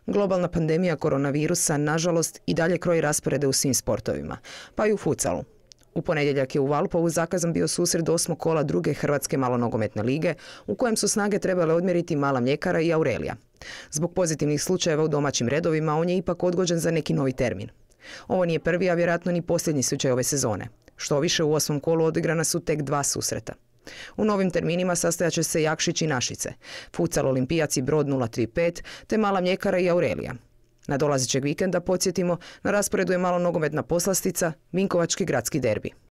Globalna pandemija koronavirusa, nažalost, i dalje kroji rasporede u svim sportovima, pa i u futsalu. U ponedjeljak je u Valpovu zakazan bio susret 8. kola druge Hrvatske malonogometne lige, u kojem su snage trebale odmjeriti Mala Mljekara i Aurelija. Zbog pozitivnih slučajeva u domaćim redovima, on je ipak odgođen za neki novi termin. Ovo nije prvi, a vjerojatno ni posljednji slučaj ove sezone. Štoviše, u 8. kolu odigrana su tek 2 susreta. U novim terminima sastajat će se Jakšić i Našice, Futsal Olimpijac i Brod 035, te Mala Mljekara i Aurelija. Na dolazećeg vikenda, podsjetimo, na rasporedu je malonogometna poslastica, Vinkovački gradski derbi.